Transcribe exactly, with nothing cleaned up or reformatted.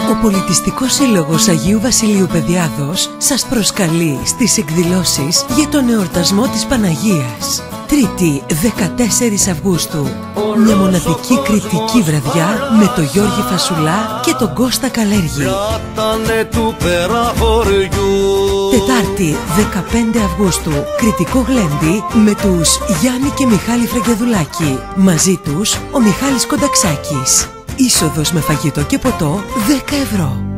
Ο Πολιτιστικός Σύλλογος Αγίου Βασιλείου Παιδιάδος σας προσκαλεί στις εκδηλώσεις για τον εορτασμό της Παναγίας. Τρίτη, δεκατέσσερις Αυγούστου. Μια μοναδική κριτική βραδιά με τον Γιώργη Φασουλά και τον Κώστα Καλέργη. Τετάρτη, δεκαπέντε Αυγούστου. Κριτικό γλέντι με τους Γιάννη και Μιχάλη Φραγκεδουλάκη. Μαζί τους ο Μιχάλης Κονταξάκης. Είσοδος με φαγητό και ποτό δέκα ευρώ.